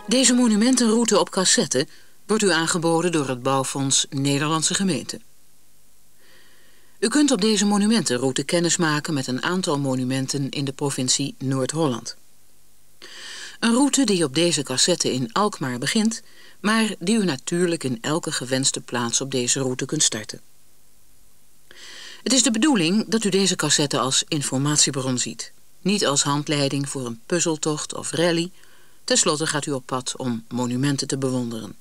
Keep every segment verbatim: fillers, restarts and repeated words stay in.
Deze monumentenroute op cassette wordt u aangeboden door het Bouwfonds Nederlandse Gemeenten. U kunt op deze monumentenroute kennismaken met een aantal monumenten in de provincie Noord-Holland. Een route die op deze cassette in Alkmaar begint, maar die u natuurlijk in elke gewenste plaats op deze route kunt starten. Het is de bedoeling dat u deze cassette als informatiebron ziet, niet als handleiding voor een puzzeltocht of rally. Ten slotte gaat u op pad om monumenten te bewonderen.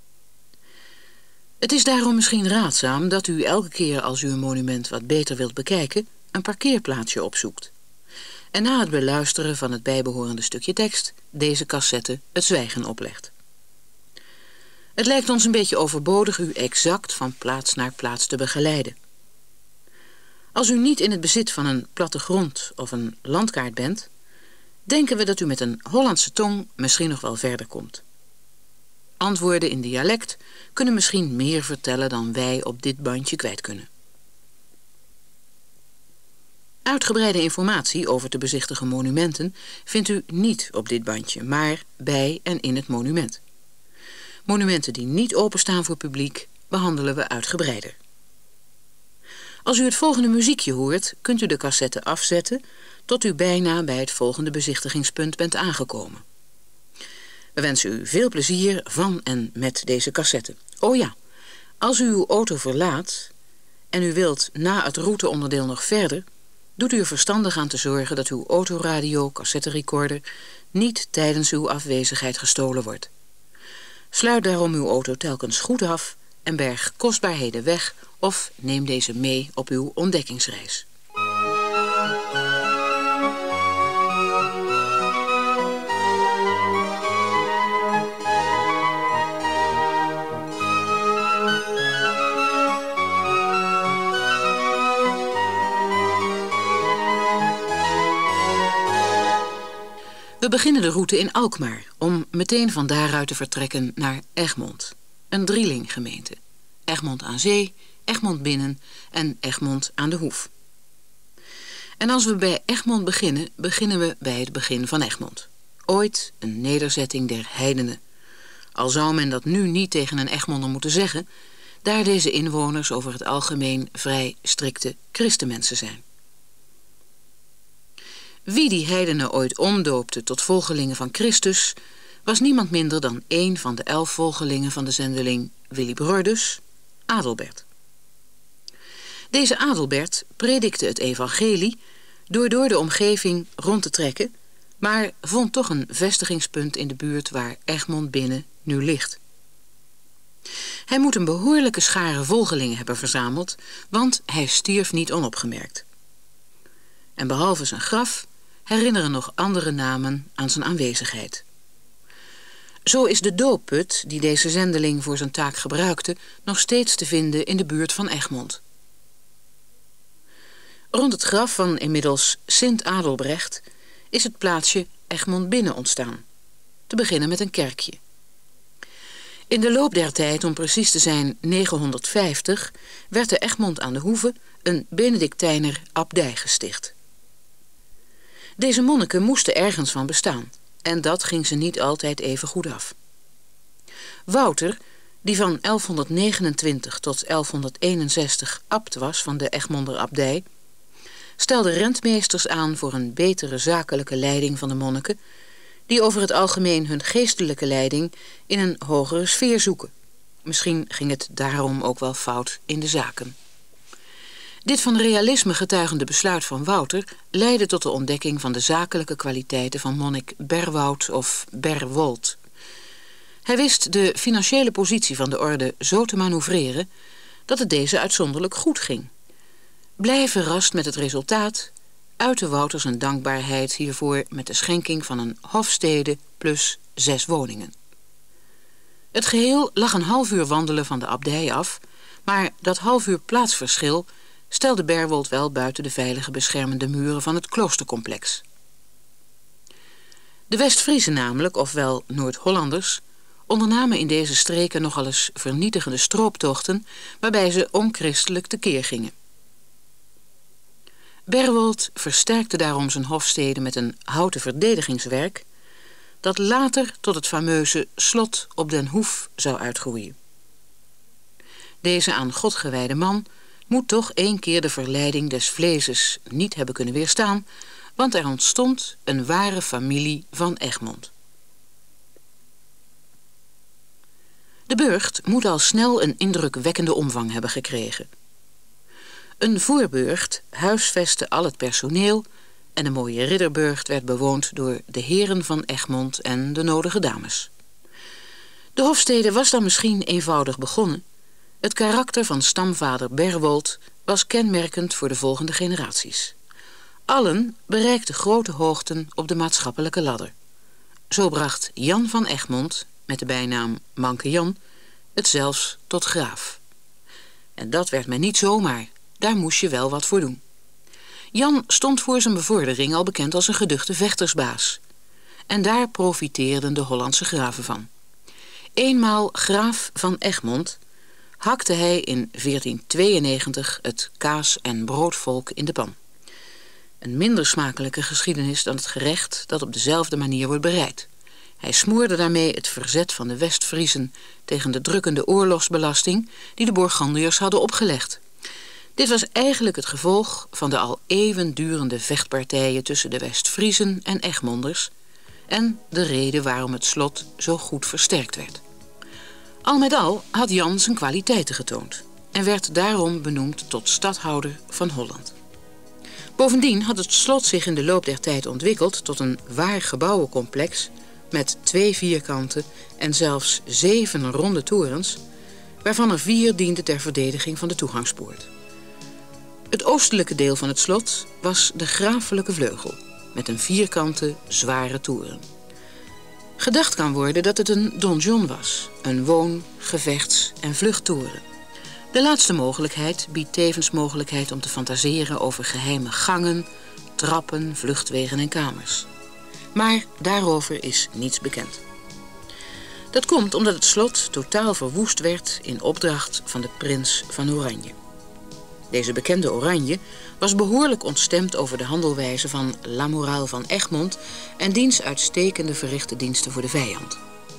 Het is daarom misschien raadzaam dat u elke keer als u een monument wat beter wilt bekijken, een parkeerplaatsje opzoekt. En na het beluisteren van het bijbehorende stukje tekst deze cassette het zwijgen oplegt. Het lijkt ons een beetje overbodig u exact van plaats naar plaats te begeleiden. Als u niet in het bezit van een plattegrond of een landkaart bent, denken we dat u met een Hollandse tong misschien nog wel verder komt. Antwoorden in dialect kunnen misschien meer vertellen dan wij op dit bandje kwijt kunnen. Uitgebreide informatie over te bezichtigen monumenten vindt u niet op dit bandje, maar bij en in het monument. Monumenten die niet openstaan voor publiek behandelen we uitgebreider. Als u het volgende muziekje hoort, kunt u de cassette afzetten tot u bijna bij het volgende bezichtigingspunt bent aangekomen. We wensen u veel plezier van en met deze cassette. Oh ja, als u uw auto verlaat en u wilt na het routeonderdeel nog verder, doet u er verstandig aan te zorgen dat uw autoradio, cassetterecorder niet tijdens uw afwezigheid gestolen wordt. Sluit daarom uw auto telkens goed af en berg kostbaarheden weg of neem deze mee op uw ontdekkingsreis. We beginnen de route in Alkmaar om meteen van daaruit te vertrekken naar Egmond, een drielinggemeente. Egmond aan Zee, Egmond Binnen en Egmond aan de Hoef. En als we bij Egmond beginnen, beginnen we bij het begin van Egmond. Ooit een nederzetting der heidenen. Al zou men dat nu niet tegen een Egmonder moeten zeggen, daar deze inwoners over het algemeen vrij strikte christenmensen zijn. Wie die heidenen ooit omdoopte tot volgelingen van Christus, was niemand minder dan één van de elf volgelingen van de zendeling Willibrordus, Adelbert. Deze Adelbert predikte het evangelie door door de omgeving rond te trekken, maar vond toch een vestigingspunt in de buurt waar Egmond Binnen nu ligt. Hij moet een behoorlijke schare volgelingen hebben verzameld, want hij stierf niet onopgemerkt. En behalve zijn graf herinneren nog andere namen aan zijn aanwezigheid. Zo is de doopput die deze zendeling voor zijn taak gebruikte nog steeds te vinden in de buurt van Egmond. Rond het graf van inmiddels Sint Adelbrecht is het plaatsje Egmond Binnen ontstaan, te beginnen met een kerkje. In de loop der tijd, om precies te zijn negenhonderdvijftig, werd de Egmond aan de Hoeve een Benedictijner abdij gesticht. Deze monniken moesten ergens van bestaan, en dat ging ze niet altijd even goed af. Wouter, die van elfhonderdnegenentwintig tot elfhonderdeenenzestig abt was van de Egmonder abdij, stelde rentmeesters aan voor een betere zakelijke leiding van de monniken, die over het algemeen hun geestelijke leiding in een hogere sfeer zoeken. Misschien ging het daarom ook wel fout in de zaken. Dit van realisme getuigende besluit van Wouter leidde tot de ontdekking van de zakelijke kwaliteiten van monnik Berwoud of Berwold. Hij wist de financiële positie van de orde zo te manoeuvreren dat het deze uitzonderlijk goed ging. Blij verrast met het resultaat, uitte Wouter zijn dankbaarheid hiervoor met de schenking van een hofstede plus zes woningen. Het geheel lag een half uur wandelen van de abdij af, maar dat half uur plaatsverschil stelde Berwold wel buiten de veilige beschermende muren van het kloostercomplex. De West-Friezen namelijk, ofwel Noord-Hollanders, ondernamen in deze streken nogal eens vernietigende strooptochten, waarbij ze onchristelijk tekeer gingen. Berwold versterkte daarom zijn hofstede met een houten verdedigingswerk, dat later tot het fameuze slot op den Hoef zou uitgroeien. Deze aan God gewijde man moet toch één keer de verleiding des vleezes niet hebben kunnen weerstaan, want er ontstond een ware familie van Egmond. De burcht moet al snel een indrukwekkende omvang hebben gekregen. Een voorburcht huisvestte al het personeel en de mooie ridderburcht werd bewoond door de heren van Egmond en de nodige dames. De hofstede was dan misschien eenvoudig begonnen. Het karakter van stamvader Berwold was kenmerkend voor de volgende generaties. Allen bereikten grote hoogten op de maatschappelijke ladder. Zo bracht Jan van Egmond, met de bijnaam Manke Jan, het zelfs tot graaf. En dat werd men niet zomaar, daar moest je wel wat voor doen. Jan stond voor zijn bevordering al bekend als een geduchte vechtersbaas. En daar profiteerden de Hollandse graven van. Eenmaal graaf van Egmond hakte hij in veertien tweeënnegentig het kaas- en broodvolk in de pan. Een minder smakelijke geschiedenis dan het gerecht dat op dezelfde manier wordt bereid. Hij smoorde daarmee het verzet van de West-Friezen tegen de drukkende oorlogsbelasting die de Bourgondiërs hadden opgelegd. Dit was eigenlijk het gevolg van de al eeuwendurende vechtpartijen tussen de West-Friezen en Egmonders en de reden waarom het slot zo goed versterkt werd. Al met al had Jan zijn kwaliteiten getoond en werd daarom benoemd tot stadhouder van Holland. Bovendien had het slot zich in de loop der tijd ontwikkeld tot een waar gebouwencomplex met twee vierkante en zelfs zeven ronde torens, waarvan er vier dienden ter verdediging van de toegangspoort. Het oostelijke deel van het slot was de grafelijke vleugel, met een vierkante, zware toren. Gedacht kan worden dat het een donjon was, een woon-, gevechts- en vluchttoren. De laatste mogelijkheid biedt tevens mogelijkheid om te fantaseren over geheime gangen, trappen, vluchtwegen en kamers. Maar daarover is niets bekend. Dat komt omdat het slot totaal verwoest werd in opdracht van de prins van Oranje. Deze bekende Oranje was behoorlijk ontstemd over de handelwijze van Lamoraal van Egmond en diens uitstekende verrichte diensten voor de vijand.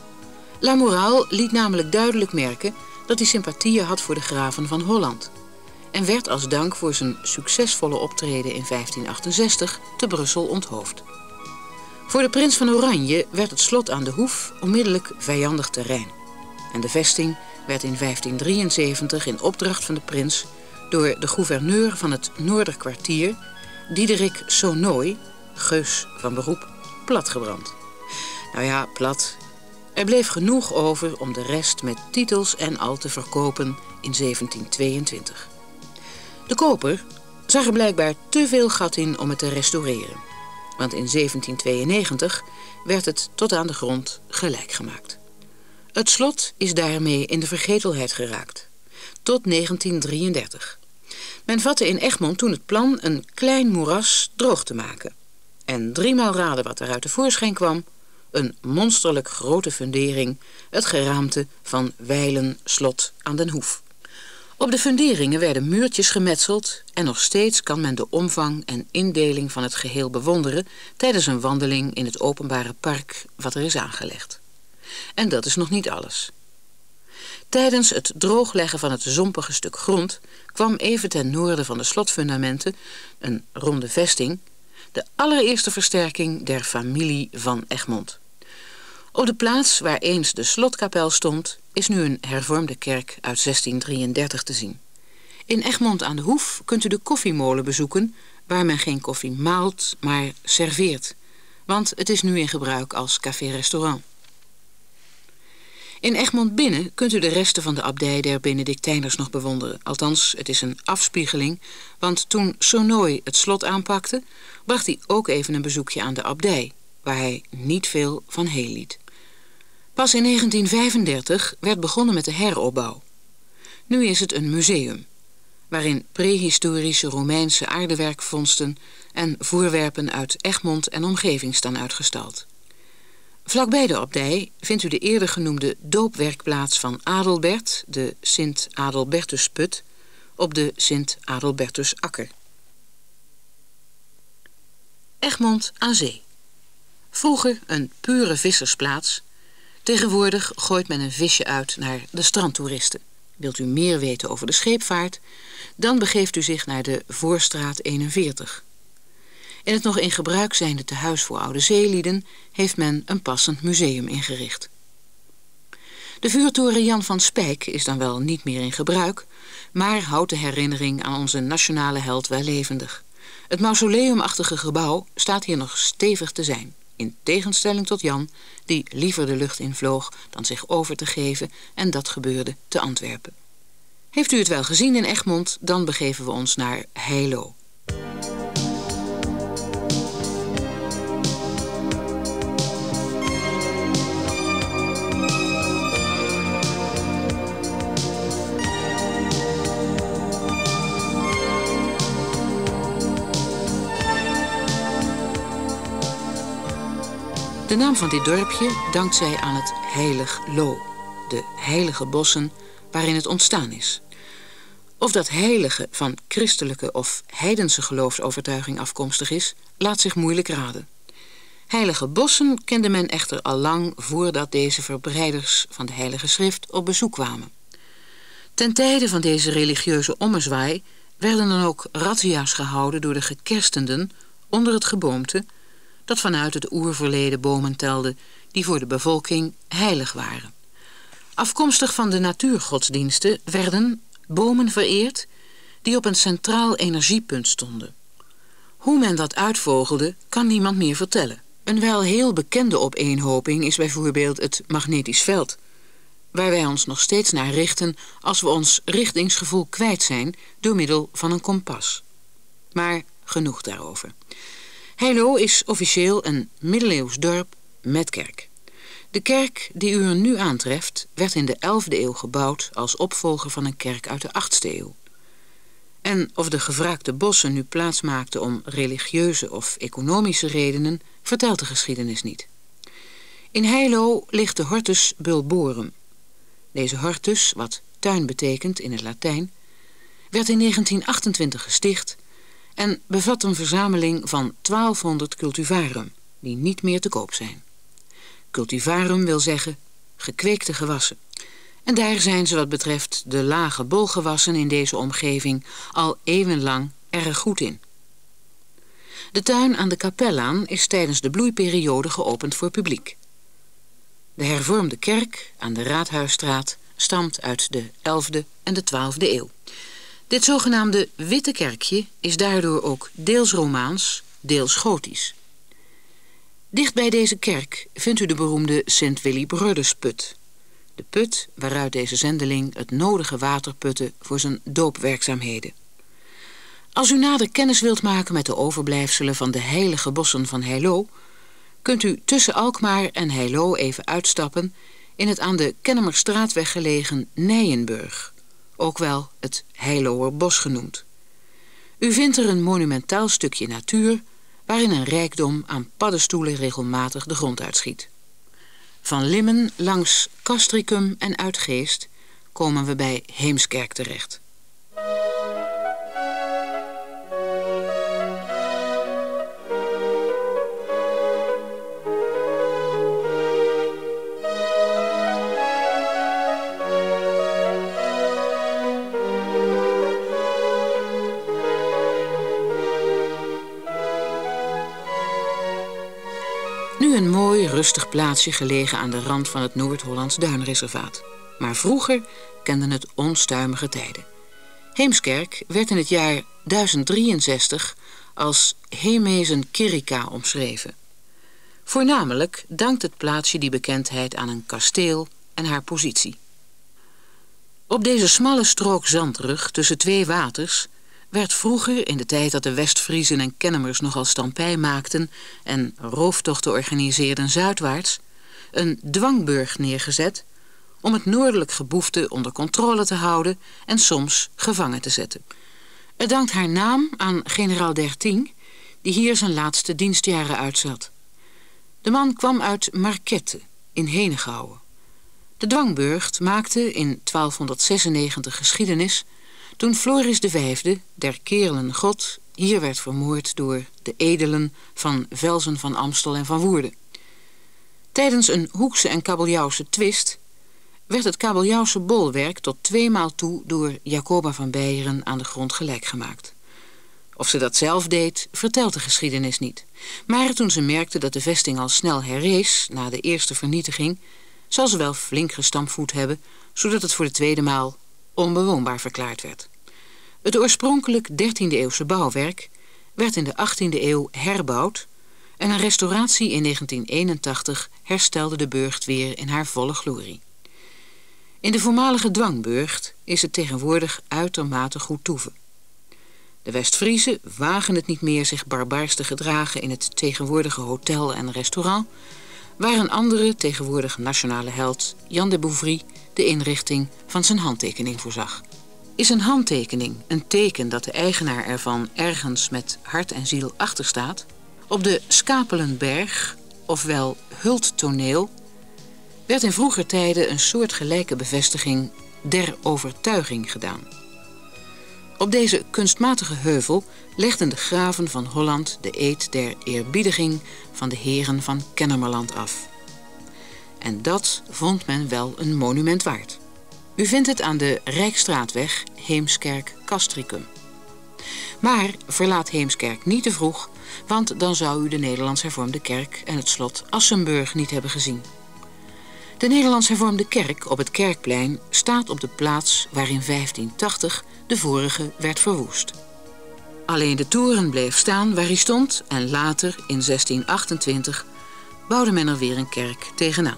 Lamoraal liet namelijk duidelijk merken dat hij sympathieën had voor de graven van Holland en werd als dank voor zijn succesvolle optreden in vijftien achtenzestig te Brussel onthoofd. Voor de prins van Oranje werd het slot aan de Hoef onmiddellijk vijandig terrein. En de vesting werd in vijftien drieënzeventig in opdracht van de prins door de gouverneur van het Noorderkwartier, Diederik Sonoy, geus van beroep, platgebrand. Nou ja, plat. Er bleef genoeg over om de rest met titels en al te verkopen in zeventien tweeëntwintig. De koper zag er blijkbaar te veel gat in om het te restaureren. Want in zeventien tweeënnegentig werd het tot aan de grond gelijk gemaakt. Het slot is daarmee in de vergetelheid geraakt. Tot negentien drieëndertig. Men vatte in Egmond toen het plan een klein moeras droog te maken. En driemaal raden wat eruit tevoorschijn kwam: een monsterlijk grote fundering, het geraamte van Wijlen Slot aan den Hoef. Op de funderingen werden muurtjes gemetseld en nog steeds kan men de omvang en indeling van het geheel bewonderen tijdens een wandeling in het openbare park wat er is aangelegd. En dat is nog niet alles. Tijdens het droogleggen van het zompige stuk grond kwam even ten noorden van de slotfundamenten, een ronde vesting, de allereerste versterking der familie van Egmond. Op de plaats waar eens de slotkapel stond, is nu een hervormde kerk uit zestien drieëndertig te zien. In Egmond aan de Hoef kunt u de koffiemolen bezoeken, waar men geen koffie maalt, maar serveert. Want het is nu in gebruik als café-restaurant. In Egmond binnen kunt u de resten van de abdij der Benedictijners nog bewonderen. Althans, het is een afspiegeling, want toen Sonoy het slot aanpakte, bracht hij ook even een bezoekje aan de abdij, waar hij niet veel van heel liet. Pas in negentien vijfendertig werd begonnen met de heropbouw. Nu is het een museum, waarin prehistorische Romeinse aardewerkvondsten en voorwerpen uit Egmond en omgeving staan uitgestald. Vlakbij de abdij vindt u de eerder genoemde doopwerkplaats van Adelbert, de Sint Adelbertusput, op de Sint Adelbertusakker. Egmond aan zee. Vroeger een pure vissersplaats. Tegenwoordig gooit men een visje uit naar de strandtoeristen. Wilt u meer weten over de scheepvaart? Dan begeeft u zich naar de Voorstraat eenenveertig. In het nog in gebruik zijnde tehuis voor oude zeelieden heeft men een passend museum ingericht. De vuurtoren Jan van Speyk is dan wel niet meer in gebruik, maar houdt de herinnering aan onze nationale held wel levendig. Het mausoleumachtige gebouw staat hier nog stevig te zijn, in tegenstelling tot Jan, die liever de lucht invloog dan zich over te geven, en dat gebeurde te Antwerpen. Heeft u het wel gezien in Egmond, dan begeven we ons naar Heilo. De naam van dit dorpje dankt zij aan het Heilig Lo, de heilige bossen waarin het ontstaan is. Of dat heilige van christelijke of heidense geloofsovertuiging afkomstig is, laat zich moeilijk raden. Heilige bossen kende men echter al lang voordat deze verbreiders van de heilige schrift op bezoek kwamen. Ten tijde van deze religieuze ommezwaai werden dan ook razzia's gehouden door de gekerstenden onder het geboomte dat vanuit het oerverleden bomen telde die voor de bevolking heilig waren. Afkomstig van de natuurgodsdiensten werden bomen vereerd die op een centraal energiepunt stonden. Hoe men dat uitvogelde, kan niemand meer vertellen. Een wel heel bekende opeenhoping is bijvoorbeeld het magnetisch veld, waar wij ons nog steeds naar richten als we ons richtingsgevoel kwijt zijn door middel van een kompas. Maar genoeg daarover. Heilo is officieel een middeleeuws dorp met kerk. De kerk die u er nu aantreft werd in de elfde eeuw gebouwd als opvolger van een kerk uit de achtste eeuw. En of de gevraagde bossen nu plaats maakten om religieuze of economische redenen, vertelt de geschiedenis niet. In Heilo ligt de Hortus Bulborum. Deze hortus, wat tuin betekent in het Latijn, werd in negentien achtentwintig gesticht en bevat een verzameling van twaalfhonderd cultivarum, die niet meer te koop zijn. Cultivarum wil zeggen gekweekte gewassen. En daar zijn ze wat betreft de lage bolgewassen in deze omgeving al eeuwenlang erg goed in. De tuin aan de Kapellaan is tijdens de bloeiperiode geopend voor publiek. De hervormde kerk aan de Raadhuisstraat stamt uit de elfde en de twaalfde eeuw. Dit zogenaamde witte kerkje is daardoor ook deels Romaans, deels Gotisch. Dicht bij deze kerk vindt u de beroemde Sint Willibrordusput. De put waaruit deze zendeling het nodige water putte voor zijn doopwerkzaamheden. Als u nader kennis wilt maken met de overblijfselen van de heilige bossen van Heilo, kunt u tussen Alkmaar en Heilo even uitstappen in het aan de Kennemerstraatweg gelegen Nijenburg, ook wel het Heiloer Bos genoemd. U vindt er een monumentaal stukje natuur waarin een rijkdom aan paddenstoelen regelmatig de grond uitschiet. Van Limmen langs Castricum en Uitgeest komen we bij Heemskerk terecht. Nu een mooi, rustig plaatsje gelegen aan de rand van het Noord-Hollands Duinreservaat. Maar vroeger kenden het onstuimige tijden. Heemskerk werd in het jaar duizend drieënzestig als Hemezen Kirika omschreven. Voornamelijk dankt het plaatsje die bekendheid aan een kasteel en haar positie. Op deze smalle strook zandrug tussen twee waters werd vroeger, in de tijd dat de Westfriezen en Kennemers nogal stampij maakten en rooftochten organiseerden zuidwaarts, een dwangburg neergezet om het noordelijk geboefte onder controle te houden en soms gevangen te zetten. Het dankt haar naam aan generaal Derting, die hier zijn laatste dienstjaren uitzat. De man kwam uit Marquette in Henegouwen. De dwangburcht maakte in twaalfhonderdzesennegentig geschiedenis toen Floris de Vijfde, der Kerelen god, hier werd vermoord door de edelen van Velzen van Amstel en van Woerden. Tijdens een Hoekse en Kabeljauwse twist werd het Kabeljauwse bolwerk tot tweemaal toe door Jacoba van Beieren aan de grond gelijk gemaakt. Of ze dat zelf deed, vertelt de geschiedenis niet. Maar toen ze merkte dat de vesting al snel herrees na de eerste vernietiging, zal ze wel flink gestampvoet hebben, zodat het voor de tweede maal onbewoonbaar verklaard werd. Het oorspronkelijk dertiende eeuwse bouwwerk werd in de achttiende eeuw herbouwd en een restauratie in negentien eenentachtig herstelde de burcht weer in haar volle glorie. In de voormalige dwangburcht is het tegenwoordig uitermate goed toeven. De West-Friezen wagen het niet meer zich barbaars te gedragen in het tegenwoordige hotel en restaurant, waar een andere, tegenwoordig nationale held, Jan de Bouvry, de inrichting van zijn handtekening voorzag. Is een handtekening een teken dat de eigenaar ervan ergens met hart en ziel achter staat? Op de Skapelenberg, ofwel Hulttoneel, werd in vroeger tijden een soortgelijke bevestiging der overtuiging gedaan. Op deze kunstmatige heuvel legden de graven van Holland de eed der eerbiediging van de heren van Kennemerland af. En dat vond men wel een monument waard. U vindt het aan de Rijksstraatweg Heemskerk-Castricum. Maar verlaat Heemskerk niet te vroeg, want dan zou u de Nederlands Hervormde Kerk en het slot Assenburg niet hebben gezien. De Nederlands Hervormde Kerk op het Kerkplein staat op de plaats waar in vijftien tachtig de vorige werd verwoest. Alleen de toren bleef staan waar hij stond en later, in zestien achtentwintig, bouwde men er weer een kerk tegenaan.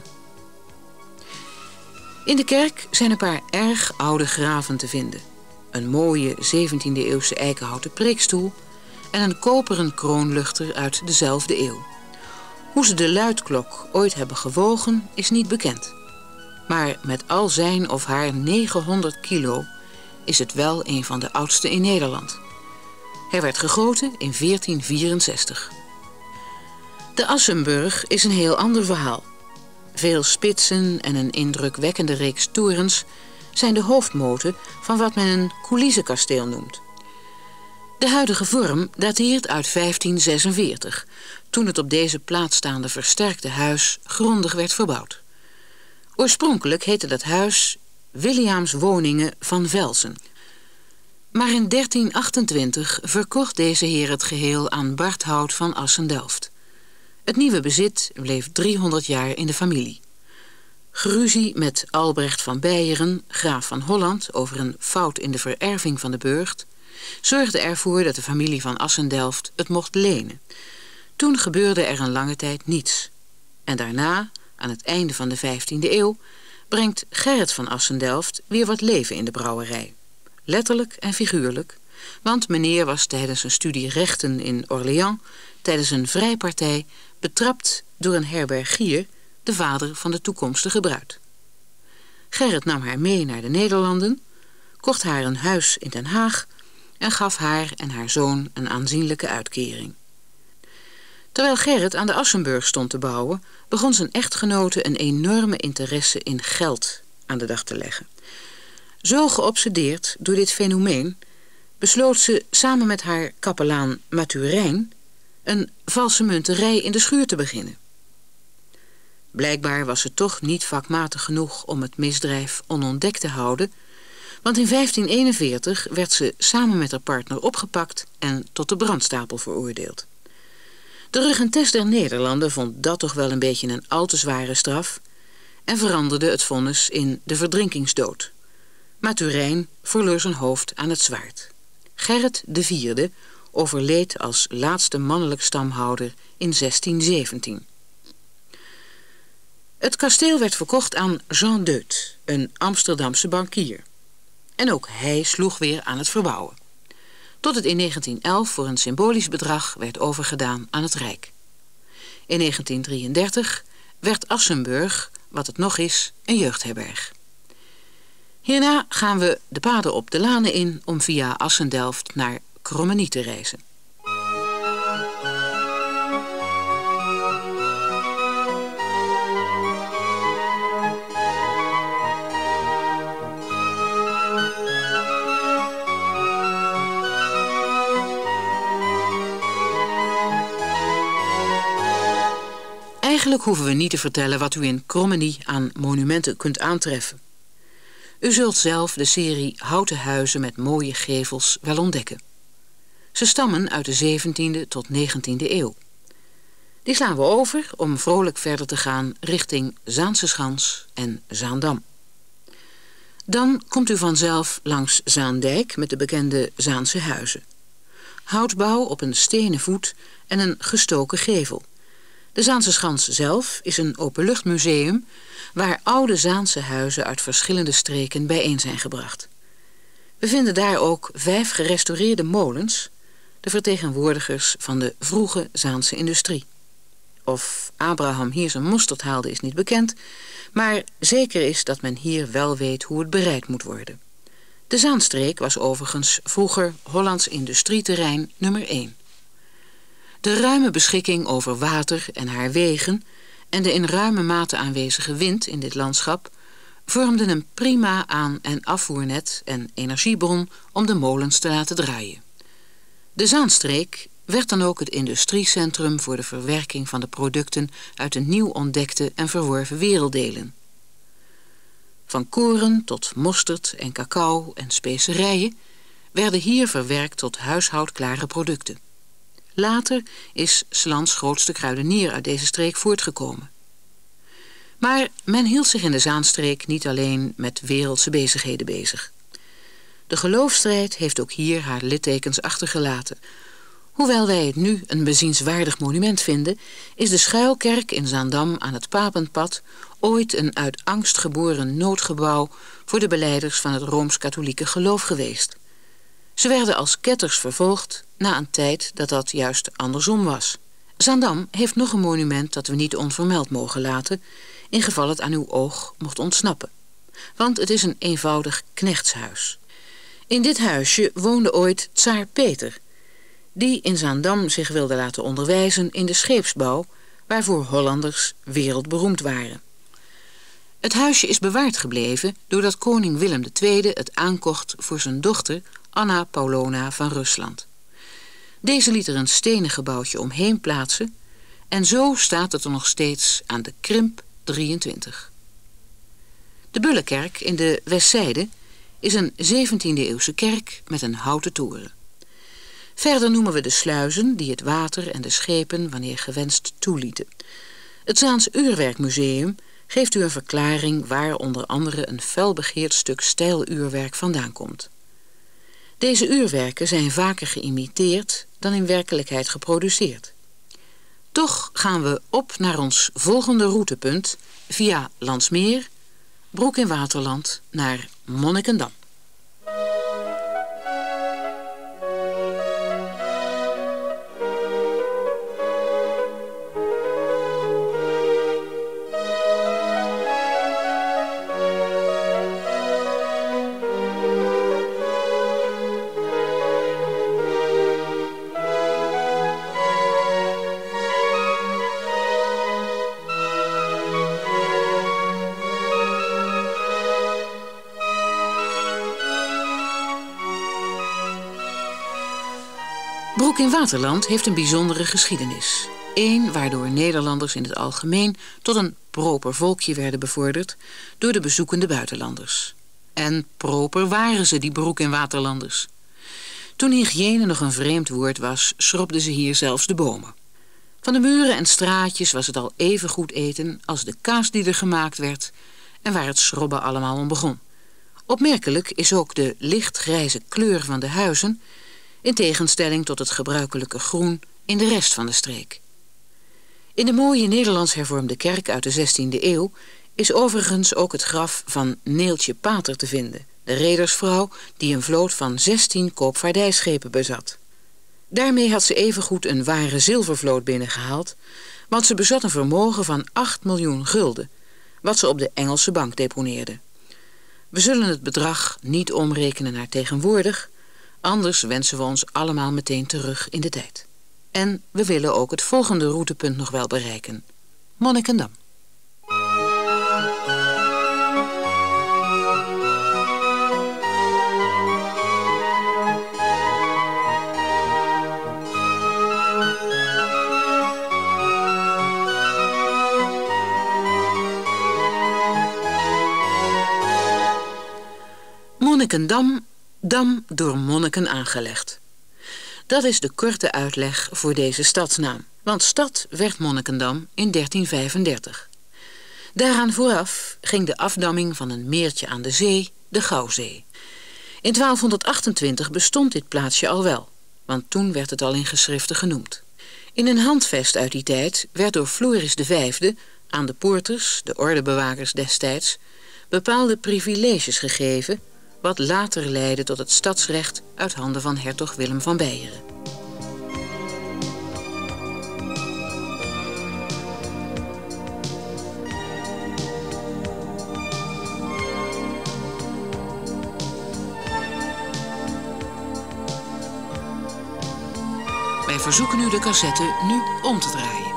In de kerk zijn een paar erg oude graven te vinden. Een mooie zeventiende eeuwse eikenhouten preekstoel en een koperen kroonluchter uit dezelfde eeuw. Hoe ze de luidklok ooit hebben gewogen is niet bekend. Maar met al zijn of haar negenhonderd kilo is het wel een van de oudste in Nederland. Hij werd gegoten in veertien vierenzestig. De Assenburg is een heel ander verhaal. Veel spitsen en een indrukwekkende reeks torens zijn de hoofdmoten van wat men een coulissenkasteel noemt. De huidige vorm dateert uit vijftien zesenveertig, toen het op deze plaats staande versterkte huis grondig werd verbouwd. Oorspronkelijk heette dat huis Williams Woningen van Velzen. Maar in dertien achtentwintig verkocht deze heer het geheel aan Barthout van Assendelft. Het nieuwe bezit bleef driehonderd jaar in de familie. Geruzie met Albrecht van Beieren, graaf van Holland, over een fout in de vererving van de burcht, zorgde ervoor dat de familie van Assendelft het mocht lenen. Toen gebeurde er een lange tijd niets. En daarna, aan het einde van de vijftiende eeuw, brengt Gerrit van Assendelft weer wat leven in de brouwerij. Letterlijk en figuurlijk, want meneer was tijdens een studie rechten in Orléans, tijdens een vrijpartij, betrapt door een herbergier, de vader van de toekomstige bruid. Gerrit nam haar mee naar de Nederlanden, kocht haar een huis in Den Haag en gaf haar en haar zoon een aanzienlijke uitkering. Terwijl Gerrit aan de Assenburg stond te bouwen, begon zijn echtgenote een enorme interesse in geld aan de dag te leggen. Zo geobsedeerd door dit fenomeen besloot ze samen met haar kapelaan Mathurijn een valse munterij in de schuur te beginnen. Blijkbaar was ze toch niet vakmatig genoeg om het misdrijf onontdekt te houden, want in vijftien eenenveertig werd ze samen met haar partner opgepakt en tot de brandstapel veroordeeld. De regentes der Nederlanden vond dat toch wel een beetje een al te zware straf en veranderde het vonnis in de verdrinkingsdood. Mathurijn verloor zijn hoofd aan het zwaard. Gerrit de Vierde overleed als laatste mannelijk stamhouder in zestien zeventien. Het kasteel werd verkocht aan Jean Deutz, een Amsterdamse bankier. En ook hij sloeg weer aan het verbouwen. Tot het in negentien elf voor een symbolisch bedrag werd overgedaan aan het Rijk. In negentien drieëndertig werd Assenburg, wat het nog is, een jeugdherberg. Hierna gaan we de paden op de lanen in om via Assendelft naar Krommenie te reizen. Eigenlijk hoeven we niet te vertellen wat u in Krommenie aan monumenten kunt aantreffen. U zult zelf de serie houten huizen met mooie gevels wel ontdekken. Ze stammen uit de zeventiende tot negentiende eeuw. Die slaan we over om vrolijk verder te gaan richting Zaanse Schans en Zaandam. Dan komt u vanzelf langs Zaandijk met de bekende Zaanse huizen. Houtbouw op een stenen voet en een gestoken gevel. De Zaanse Schans zelf is een openluchtmuseum waar oude Zaanse huizen uit verschillende streken bijeen zijn gebracht. We vinden daar ook vijf gerestaureerde molens, de vertegenwoordigers van de vroege Zaanse industrie. Of Abraham hier zijn mosterd haalde is niet bekend, maar zeker is dat men hier wel weet hoe het bereid moet worden. De Zaanstreek was overigens vroeger Hollands industrieterrein nummer één. De ruime beschikking over water en haar wegen en de in ruime mate aanwezige wind in dit landschap vormden een prima aan- en afvoernet en energiebron om de molens te laten draaien. De Zaanstreek werd dan ook het industriecentrum voor de verwerking van de producten uit de nieuw ontdekte en verworven werelddelen. Van koren tot mosterd en cacao en specerijen werden hier verwerkt tot huishoudklare producten. Later is 's lands grootste kruidenier uit deze streek voortgekomen. Maar men hield zich in de Zaanstreek niet alleen met wereldse bezigheden bezig. De geloofsstrijd heeft ook hier haar littekens achtergelaten. Hoewel wij het nu een bezienswaardig monument vinden, is de schuilkerk in Zaandam aan het Papenpad ooit een uit angst geboren noodgebouw voor de belijders van het Rooms-Katholieke geloof geweest. Ze werden als ketters vervolgd na een tijd dat dat juist andersom was. Zaandam heeft nog een monument dat we niet onvermeld mogen laten, in geval het aan uw oog mocht ontsnappen. Want het is een eenvoudig knechtshuis. In dit huisje woonde ooit tsaar Peter, die in Zaandam zich wilde laten onderwijzen in de scheepsbouw, waarvoor Hollanders wereldberoemd waren. Het huisje is bewaard gebleven doordat koning Willem de Tweede het aankocht voor zijn dochter Anna Paulowna van Rusland. Deze liet er een stenen gebouwtje omheen plaatsen en zo staat het er nog steeds aan de Krimp drieëntwintig. De Bullenkerk in de Westzijde is een zeventiende-eeuwse kerk met een houten toren. Verder noemen we de sluizen die het water en de schepen wanneer gewenst toelieten. Het Zaans Uurwerkmuseum geeft u een verklaring waar onder andere een felbegeerd stuk stijluurwerk vandaan komt. Deze uurwerken zijn vaker geïmiteerd dan in werkelijkheid geproduceerd. Toch gaan we op naar ons volgende routepunt via Landsmeer, Broek in Waterland naar Monnikendam. Broek in Waterland heeft een bijzondere geschiedenis. Eén waardoor Nederlanders in het algemeen tot een proper volkje werden bevorderd door de bezoekende buitenlanders. En proper waren ze, die Broek in Waterlanders. Toen hygiëne nog een vreemd woord was, schrobden ze hier zelfs de bomen. Van de muren en straatjes was het al even goed eten als de kaas die er gemaakt werd en waar het schrobben allemaal om begon. Opmerkelijk is ook de lichtgrijze kleur van de huizen, in tegenstelling tot het gebruikelijke groen in de rest van de streek. In de mooie Nederlands hervormde kerk uit de zestiende eeuw is overigens ook het graf van Neeltje Pater te vinden, de redersvrouw die een vloot van zestien koopvaardijschepen bezat. Daarmee had ze evengoed een ware zilvervloot binnengehaald, want ze bezat een vermogen van acht miljoen gulden, wat ze op de Engelse bank deponeerde. We zullen het bedrag niet omrekenen naar tegenwoordig, anders wensen we ons allemaal meteen terug in de tijd. En we willen ook het volgende routepunt nog wel bereiken: Monnikendam. Monnikendam, dam door monniken aangelegd. Dat is de korte uitleg voor deze stadsnaam, want stad werd Monnikendam in dertien vijfendertig. Daaraan vooraf ging de afdamming van een meertje aan de zee, de Gouwzee. In twaalfhonderdachtentwintig bestond dit plaatsje al wel, want toen werd het al in geschriften genoemd. In een handvest uit die tijd werd door Floris de Vijfde aan de poorters, de ordebewakers destijds, bepaalde privileges gegeven, wat later leidde tot het stadsrecht uit handen van hertog Willem van Beieren. Wij verzoeken u de cassette nu om te draaien.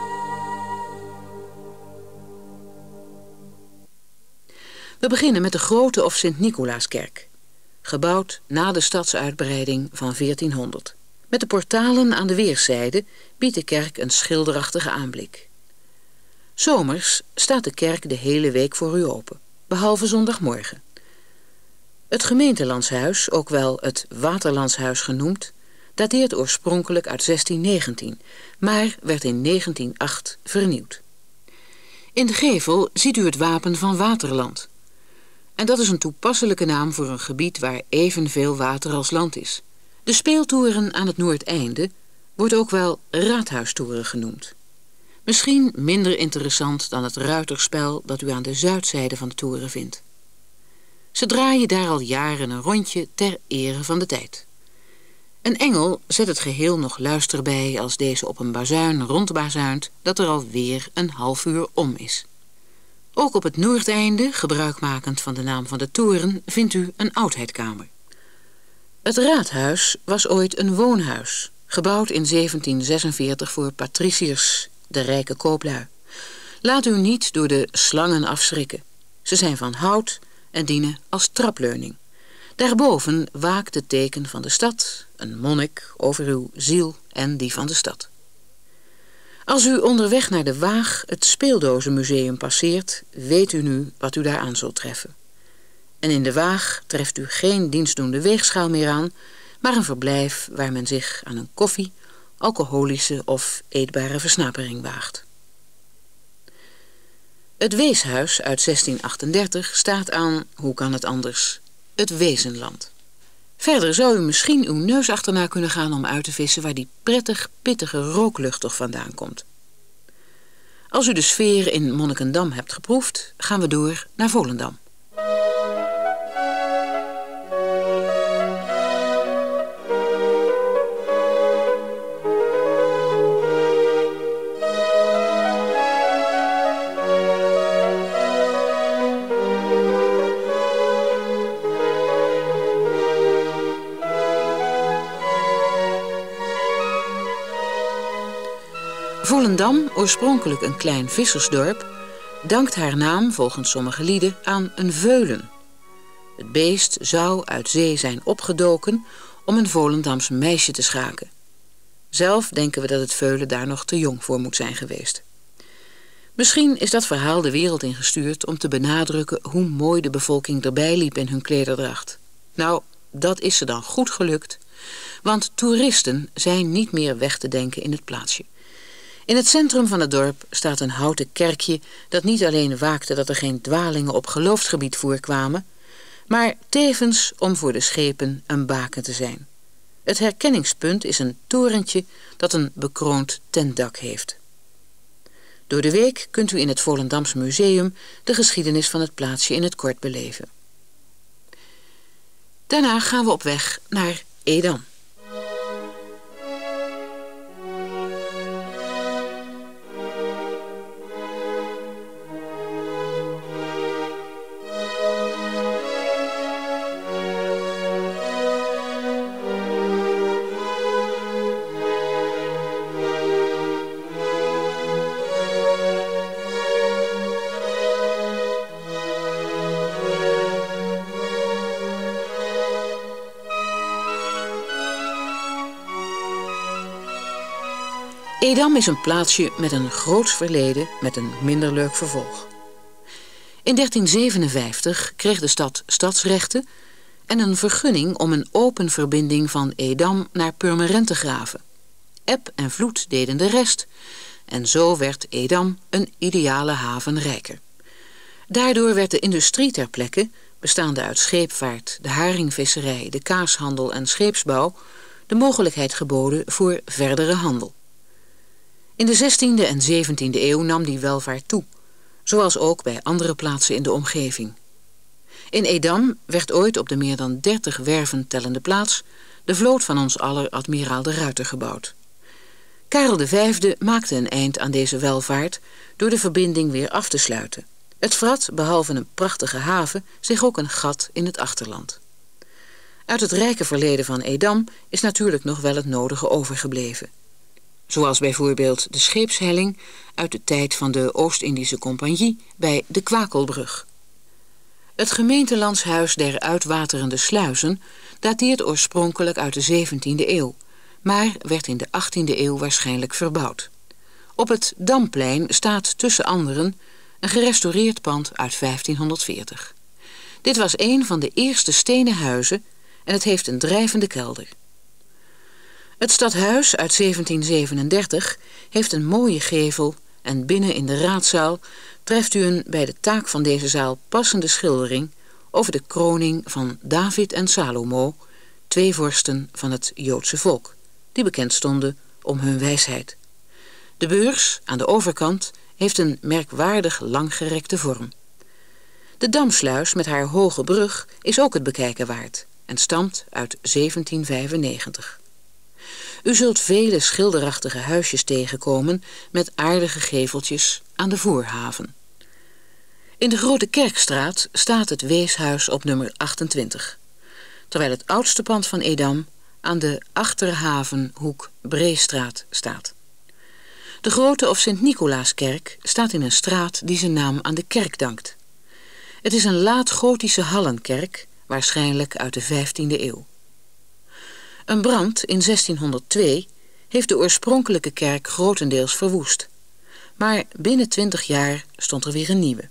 We beginnen met de Grote of Sint-Nicolaaskerk, gebouwd na de stadsuitbreiding van veertienhonderd. Met de portalen aan de weerszijde biedt de kerk een schilderachtige aanblik. Zomers staat de kerk de hele week voor u open, behalve zondagmorgen. Het gemeentelandshuis, ook wel het Waterlandshuis genoemd, dateert oorspronkelijk uit zestien negentien, maar werd in negentien acht vernieuwd. In de gevel ziet u het wapen van Waterland. En dat is een toepasselijke naam voor een gebied waar evenveel water als land is. De speeltoren aan het noordeinde wordt ook wel Raadhuistoren genoemd. Misschien minder interessant dan het ruiterspel dat u aan de zuidzijde van de toren vindt. Ze draaien daar al jaren een rondje ter ere van de tijd. Een engel zet het geheel nog luister bij als deze op een bazuin rondbazuint dat er alweer een half uur om is. Ook op het noordeinde, gebruikmakend van de naam van de toren, vindt u een oudheidkamer. Het raadhuis was ooit een woonhuis, gebouwd in zeventien zesenveertig voor patriciërs, de rijke kooplui. Laat u niet door de slangen afschrikken. Ze zijn van hout en dienen als trapleuning. Daarboven waakt het teken van de stad, een monnik over uw ziel en die van de stad. Als u onderweg naar de Waag het Speeldozenmuseum passeert, weet u nu wat u daar aan zult treffen. En in de Waag treft u geen dienstdoende weegschaal meer aan, maar een verblijf waar men zich aan een koffie, alcoholische of eetbare versnapering waagt. Het Weeshuis uit zestien achtendertig staat aan, hoe kan het anders, het Wezenland. Verder zou u misschien uw neus achterna kunnen gaan om uit te vissen waar die prettig pittige rooklucht toch vandaan komt. Als u de sfeer in Monnikendam hebt geproefd, gaan we door naar Volendam. Volendam, oorspronkelijk een klein vissersdorp, dankt haar naam volgens sommige lieden aan een veulen. Het beest zou uit zee zijn opgedoken om een Volendams meisje te schaken. Zelf denken we dat het veulen daar nog te jong voor moet zijn geweest. Misschien is dat verhaal de wereld ingestuurd om te benadrukken hoe mooi de bevolking erbij liep in hun klederdracht. Nou, dat is ze dan goed gelukt, want toeristen zijn niet meer weg te denken in het plaatsje. In het centrum van het dorp staat een houten kerkje dat niet alleen waakte dat er geen dwalingen op geloofsgebied voorkwamen, maar tevens om voor de schepen een baken te zijn. Het herkenningspunt is een torentje dat een bekroond tentdak heeft. Door de week kunt u in het Volendams Museum de geschiedenis van het plaatsje in het kort beleven. Daarna gaan we op weg naar Edam. Edam is een plaatsje met een groots verleden met een minder leuk vervolg. In dertien zevenenvijftig kreeg de stad stadsrechten en een vergunning om een open verbinding van Edam naar Purmerend te graven. Eb en vloed deden de rest en zo werd Edam een ideale haven rijker. Daardoor werd de industrie ter plekke, bestaande uit scheepvaart, de haringvisserij, de kaashandel en scheepsbouw, de mogelijkheid geboden voor verdere handel. In de zestiende en zeventiende eeuw nam die welvaart toe, zoals ook bij andere plaatsen in de omgeving. In Edam werd ooit op de meer dan dertig werven tellende plaats de vloot van ons aller admiraal de Ruyter gebouwd. Karel de Vijfde maakte een eind aan deze welvaart door de verbinding weer af te sluiten. Het vrat, behalve een prachtige haven, zich ook een gat in het achterland. Uit het rijke verleden van Edam is natuurlijk nog wel het nodige overgebleven. Zoals bijvoorbeeld de scheepshelling uit de tijd van de Oost-Indische Compagnie bij de Kwakelbrug. Het gemeentelandshuis der uitwaterende sluizen dateert oorspronkelijk uit de zeventiende eeuw, maar werd in de achttiende eeuw waarschijnlijk verbouwd. Op het Damplein staat tussen anderen een gerestaureerd pand uit vijftienhonderdveertig. Dit was een van de eerste stenen huizen en het heeft een drijvende kelder. Het stadhuis uit zeventien zevenendertig heeft een mooie gevel en binnen in de raadzaal treft u een bij de taak van deze zaal passende schildering over de kroning van David en Salomo, twee vorsten van het Joodse volk, die bekend stonden om hun wijsheid. De beurs aan de overkant heeft een merkwaardig langgerekte vorm. De Damsluis met haar hoge brug is ook het bekijken waard en stamt uit zeventien vijfennegentig. U zult vele schilderachtige huisjes tegenkomen met aardige geveltjes aan de voorhaven. In de Grote Kerkstraat staat het weeshuis op nummer achtentwintig, terwijl het oudste pand van Edam aan de Achterhavenhoek Breestraat staat. De Grote of Sint-Nicolaaskerk staat in een straat die zijn naam aan de kerk dankt. Het is een laat-gotische hallenkerk, waarschijnlijk uit de vijftiende eeuw. Een brand in zestienhonderdtwee heeft de oorspronkelijke kerk grotendeels verwoest, maar binnen twintig jaar stond er weer een nieuwe.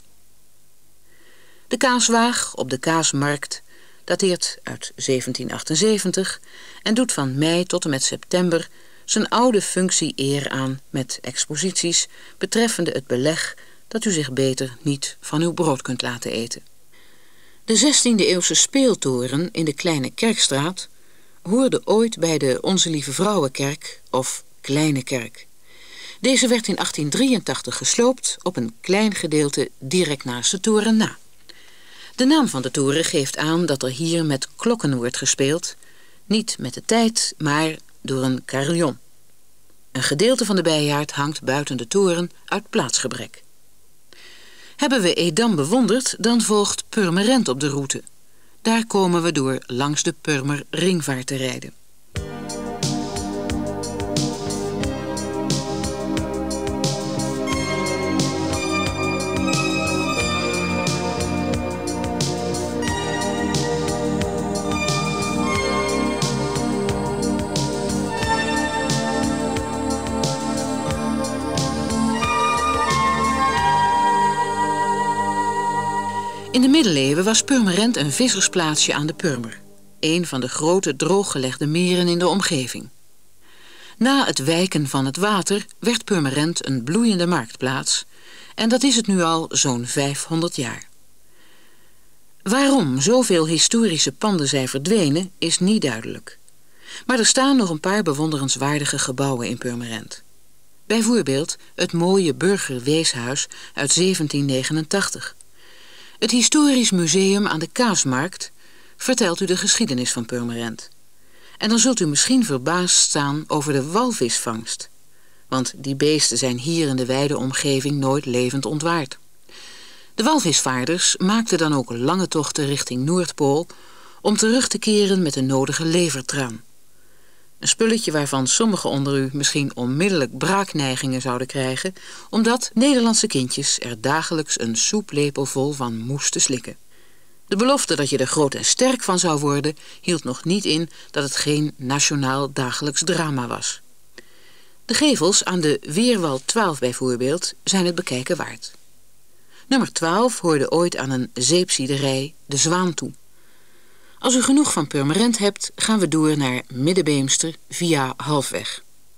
De kaaswaag op de Kaasmarkt dateert uit zeventien achtenzeventig en doet van mei tot en met september zijn oude functie eer aan met exposities betreffende het beleg dat u zich beter niet van uw brood kunt laten eten. De zestiende eeuwse speeltoren in de Kleine Kerkstraat hoorde ooit bij de Onze Lieve Vrouwenkerk of Kleine Kerk. Deze werd in achttien drieëntachtig gesloopt op een klein gedeelte direct naast de toren na. De naam van de toren geeft aan dat er hier met klokken wordt gespeeld, niet met de tijd, maar door een carillon. Een gedeelte van de bijaard hangt buiten de toren uit plaatsgebrek. Hebben we Edam bewonderd, dan volgt Purmerend op de route. Daar komen we door langs de Purmer Ringvaart te rijden. In de middeleeuwen was Purmerend een vissersplaatsje aan de Purmer, een van de grote drooggelegde meren in de omgeving. Na het wijken van het water werd Purmerend een bloeiende marktplaats en dat is het nu al zo'n vijfhonderd jaar. Waarom zoveel historische panden zijn verdwenen is niet duidelijk. Maar er staan nog een paar bewonderenswaardige gebouwen in Purmerend. Bijvoorbeeld het mooie burgerweeshuis uit zeventien negenentachtig. Het Historisch Museum aan de Kaasmarkt vertelt u de geschiedenis van Purmerend. En dan zult u misschien verbaasd staan over de walvisvangst. Want die beesten zijn hier in de wijde omgeving nooit levend ontwaard. De walvisvaarders maakten dan ook lange tochten richting Noordpool om terug te keren met de nodige levertraan. Een spulletje waarvan sommigen onder u misschien onmiddellijk braakneigingen zouden krijgen, omdat Nederlandse kindjes er dagelijks een soeplepel vol van moesten slikken. De belofte dat je er groot en sterk van zou worden, hield nog niet in dat het geen nationaal dagelijks drama was. De gevels aan de Weerwal twaalf bijvoorbeeld zijn het bekijken waard. Nummer twaalf hoorde ooit aan een zeepziederij De Zwaan toe. Als u genoeg van Purmerend hebt, gaan we door naar Middenbeemster via Halfweg.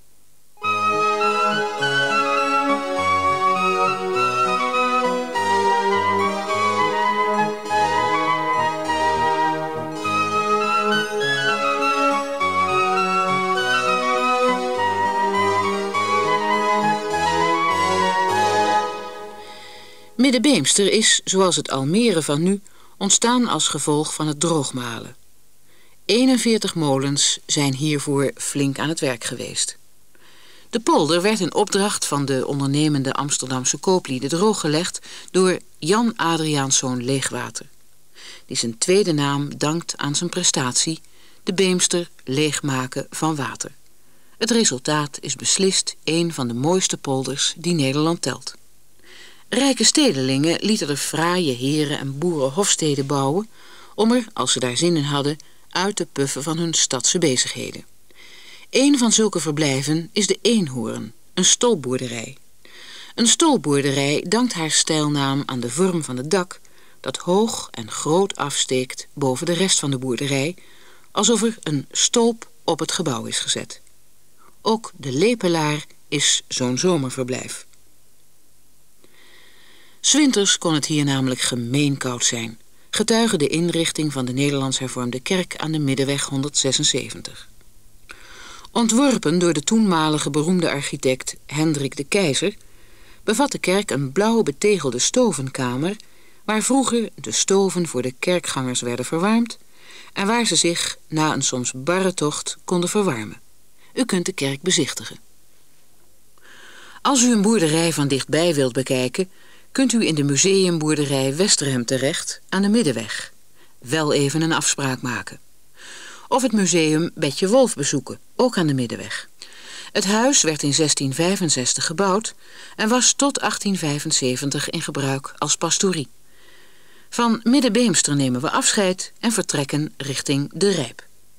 Middenbeemster is, zoals het Almere van nu, ontstaan als gevolg van het droogmalen. eenenveertig molens zijn hiervoor flink aan het werk geweest. De polder werd in opdracht van de ondernemende Amsterdamse kooplieden drooggelegd door Jan Adriaanszoon Leegwater, die zijn tweede naam dankt aan zijn prestatie, de Beemster leegmaken van water. Het resultaat is beslist een van de mooiste polders die Nederland telt. Rijke stedelingen lieten er fraaie heren en boerenhofsteden bouwen om er, als ze daar zin in hadden, uit te puffen van hun stadse bezigheden. Een van zulke verblijven is de Eenhoorn, een stolboerderij. Een stolboerderij dankt haar stijlnaam aan de vorm van het dak, dat hoog en groot afsteekt boven de rest van de boerderij, alsof er een stolp op het gebouw is gezet. Ook de Lepelaar is zo'n zomerverblijf. 'S Winters kon het hier namelijk gemeen koud zijn, getuige de inrichting van de Nederlands Hervormde Kerk aan de Middenweg honderdzesenzeventig. Ontworpen door de toenmalige beroemde architect Hendrik de Keyser, bevat de kerk een blauw betegelde stovenkamer, waar vroeger de stoven voor de kerkgangers werden verwarmd en waar ze zich na een soms barre tocht konden verwarmen. U kunt de kerk bezichtigen. Als u een boerderij van dichtbij wilt bekijken, kunt u in de museumboerderij Westerhem terecht aan de Middenweg. Wel even een afspraak maken. Of het museum Betje Wolf bezoeken, ook aan de Middenweg. Het huis werd in zestien vijfenzestig gebouwd en was tot achttien vijfenzeventig in gebruik als pastorie. Van Middenbeemster nemen we afscheid en vertrekken richting De Rijp.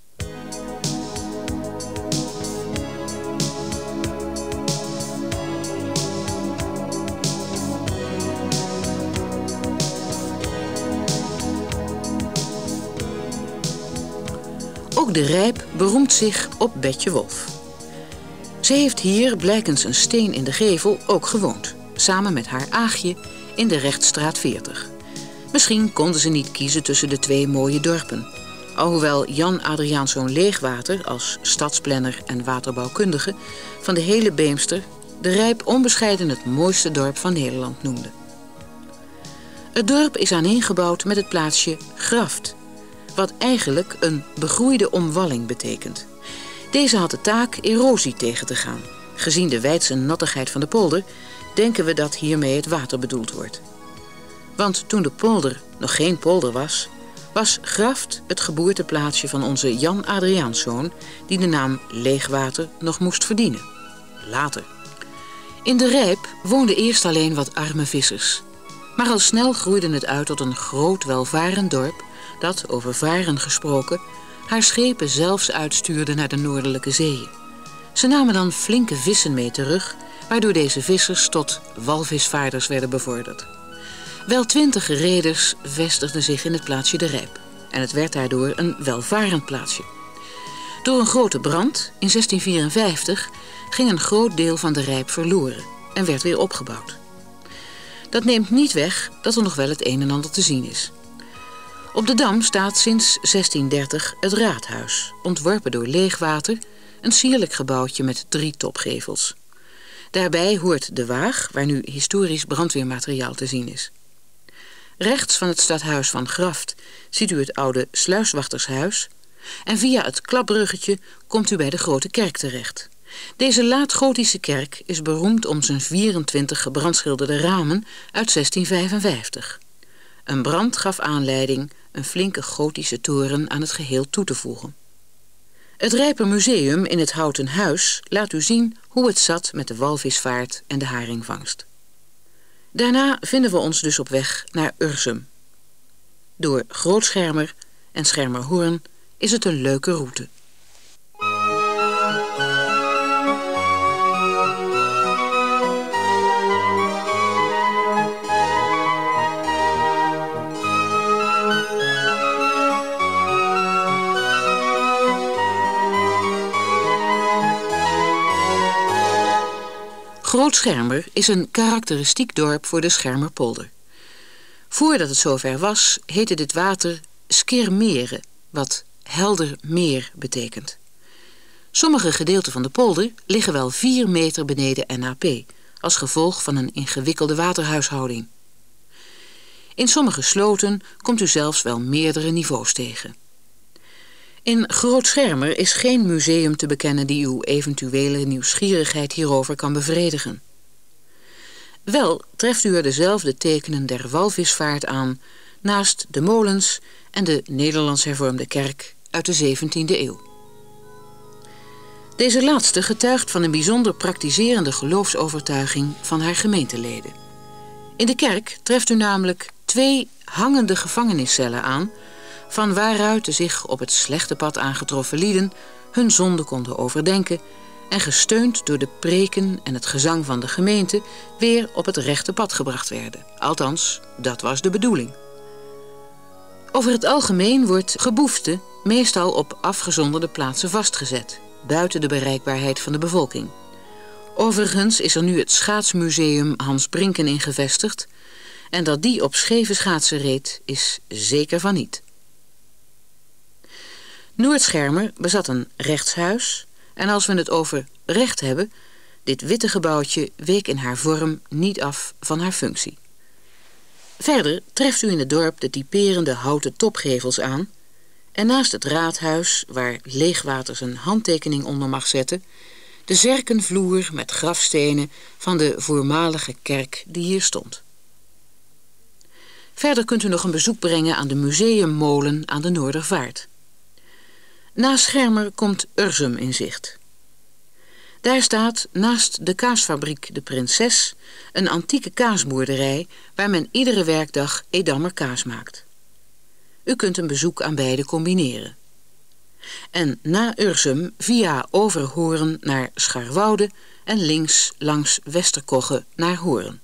Ook De Rijp beroemt zich op Betje Wolf. Ze heeft hier, blijkens een steen in de gevel, ook gewoond, samen met haar Aagje in de Rechtstraat veertig. Misschien konden ze niet kiezen tussen de twee mooie dorpen, alhoewel Jan Adriaanszoon Leegwater als stadsplanner en waterbouwkundige van de hele Beemster De Rijp onbescheiden het mooiste dorp van Nederland noemde. Het dorp is aaneengebouwd met het plaatsje Graft, wat eigenlijk een begroeide omwalling betekent. Deze had de taak erosie tegen te gaan. Gezien de wijdse nattigheid van de polder denken we dat hiermee het water bedoeld wordt. Want toen de polder nog geen polder was, was Graft het geboorteplaatsje van onze Jan Adriaanszoon, die de naam Leegwater nog moest verdienen. Later. In De Rijp woonden eerst alleen wat arme vissers. Maar al snel groeide het uit tot een groot welvarend dorp dat, over varen gesproken, haar schepen zelfs uitstuurde naar de noordelijke zeeën. Ze namen dan flinke vissen mee terug, waardoor deze vissers tot walvisvaarders werden bevorderd. Wel twintig reders vestigden zich in het plaatsje De Rijp en het werd daardoor een welvarend plaatsje. Door een grote brand in zestien vierenvijftig ging een groot deel van De Rijp verloren en werd weer opgebouwd. Dat neemt niet weg dat er nog wel het een en ander te zien is. Op de Dam staat sinds zestien dertig het raadhuis, ontworpen door Leegwater, een sierlijk gebouwtje met drie topgevels. Daarbij hoort de Waag, waar nu historisch brandweermateriaal te zien is. Rechts van het stadhuis van Graft ziet u het oude sluiswachtershuis en via het klapbruggetje komt u bij de grote kerk terecht. Deze laat-gotische kerk is beroemd om zijn vierentwintig gebrandschilderde ramen uit zestien vijfenvijftig. Een brand gaf aanleiding een flinke gotische toren aan het geheel toe te voegen. Het Rijper Museum in het Houten Huis laat u zien hoe het zat met de walvisvaart en de haringvangst. Daarna vinden we ons dus op weg naar Ursum. Door Grootschermer en Schermerhorn is het een leuke route. Groot-Schermer is een karakteristiek dorp voor de Schermerpolder. Voordat het zover was, heette dit water Skirmere, wat helder meer betekent. Sommige gedeelten van de polder liggen wel vier meter beneden N A P, als gevolg van een ingewikkelde waterhuishouding. In sommige sloten komt u zelfs wel meerdere niveaus tegen. In Groot-Schermer is geen museum te bekennen die uw eventuele nieuwsgierigheid hierover kan bevredigen. Wel treft u er dezelfde tekenen der walvisvaart aan, naast de molens en de Nederlands Hervormde Kerk uit de zeventiende eeuw. Deze laatste getuigt van een bijzonder praktiserende geloofsovertuiging van haar gemeenteleden. In de kerk treft u namelijk twee hangende gevangeniscellen aan, van waaruit de zich op het slechte pad aangetroffen lieden hun zonde konden overdenken en gesteund door de preken en het gezang van de gemeente weer op het rechte pad gebracht werden. Althans, dat was de bedoeling. Over het algemeen wordt geboefte meestal op afgezonderde plaatsen vastgezet, buiten de bereikbaarheid van de bevolking. Overigens is er nu het schaatsmuseum Hans Brinken in gevestigd en dat die op scheve schaatsen reed is zeker van niet. Noordschermer bezat een rechtshuis en als we het over recht hebben, dit witte gebouwtje week in haar vorm niet af van haar functie. Verder treft u in het dorp de typerende houten topgevels aan en naast het raadhuis, waar Leegwater zijn handtekening onder mag zetten, de zerkenvloer met grafstenen van de voormalige kerk die hier stond. Verder kunt u nog een bezoek brengen aan de museummolen aan de Noordervaart. Na Schermer komt Ursem in zicht. Daar staat naast de kaasfabriek De Prinses een antieke kaasboerderij waar men iedere werkdag Edammer kaas maakt. U kunt een bezoek aan beide combineren. En na Ursem via Overhoorn naar Scharwoude en links langs Westerkogge naar Hoorn.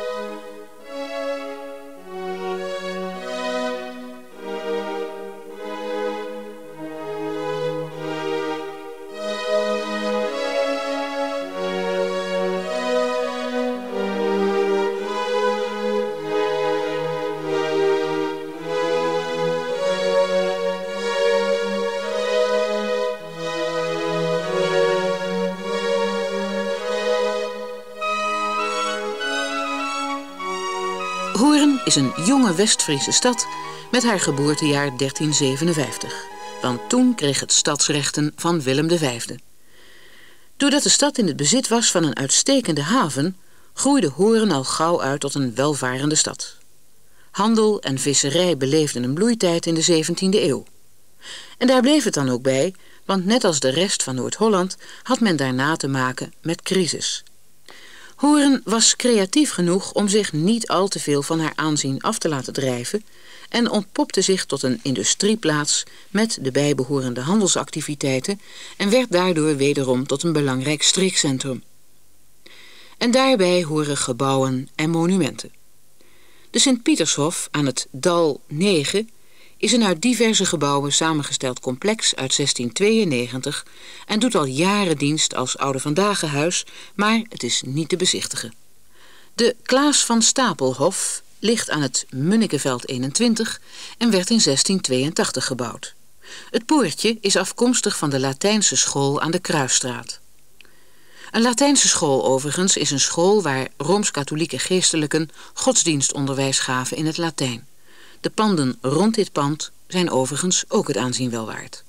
Hoorn is een jonge West-Friese stad met haar geboortejaar dertien zevenenvijftig. Want toen kreeg het stadsrechten van Willem de Vijfde. Doordat de stad in het bezit was van een uitstekende haven, groeide Hoorn al gauw uit tot een welvarende stad. Handel en visserij beleefden een bloeitijd in de zeventiende eeuw. En daar bleef het dan ook bij, want net als de rest van Noord-Holland had men daarna te maken met crisis. Hoorn was creatief genoeg om zich niet al te veel van haar aanzien af te laten drijven en ontpopte zich tot een industrieplaats met de bijbehorende handelsactiviteiten en werd daardoor wederom tot een belangrijk streekcentrum. En daarbij horen gebouwen en monumenten. De Sint-Pietershof aan het Dal negen is een uit diverse gebouwen samengesteld complex uit zestien tweeënnegentig en doet al jaren dienst als oude vandagenhuis, maar het is niet te bezichtigen. De Klaas van Stapelhof ligt aan het Munnikeveld eenentwintig en werd in zestien tweeëntachtig gebouwd. Het poortje is afkomstig van de Latijnse school aan de Kruisstraat. Een Latijnse school overigens is een school waar Rooms-katholieke geestelijken godsdienstonderwijs gaven in het Latijn. De panden rond dit pand zijn overigens ook het aanzien wel waard.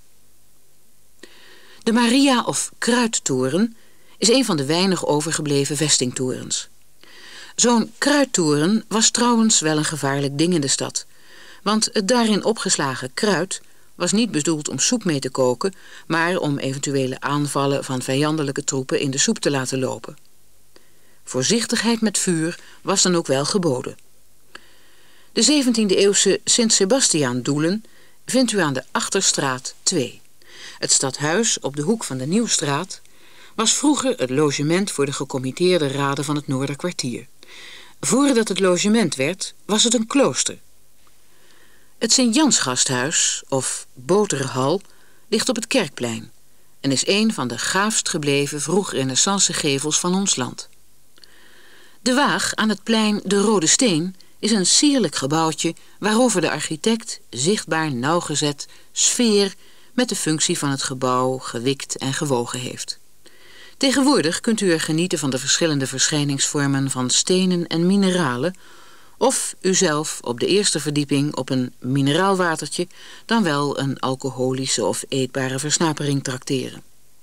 De Maria- of Kruidtoren is een van de weinig overgebleven vestingtorens. Zo'n kruidtoren was trouwens wel een gevaarlijk ding in de stad, want het daarin opgeslagen kruid was niet bedoeld om soep mee te koken, maar om eventuele aanvallen van vijandelijke troepen in de soep te laten lopen. Voorzichtigheid met vuur was dan ook wel geboden. De zeventiende-eeuwse Sint-Sebastiaan-doelen vindt u aan de Achterstraat twee. Het stadhuis op de hoek van de Nieuwstraat was vroeger het logement voor de gecommitteerde raden van het Noorderkwartier. Voordat het logement werd, was het een klooster. Het Sint-Jansgasthuis, of Boterhal, ligt op het Kerkplein en is een van de gaafst gebleven vroeg-renaissance gevels van ons land. De Waag aan het plein De Rode Steen is een sierlijk gebouwtje waarover de architect zichtbaar nauwgezet sfeer met de functie van het gebouw gewikt en gewogen heeft. Tegenwoordig kunt u er genieten van de verschillende verschijningsvormen van stenen en mineralen, of uzelf op de eerste verdieping op een mineraalwatertje dan wel een alcoholische of eetbare versnapering trakteren.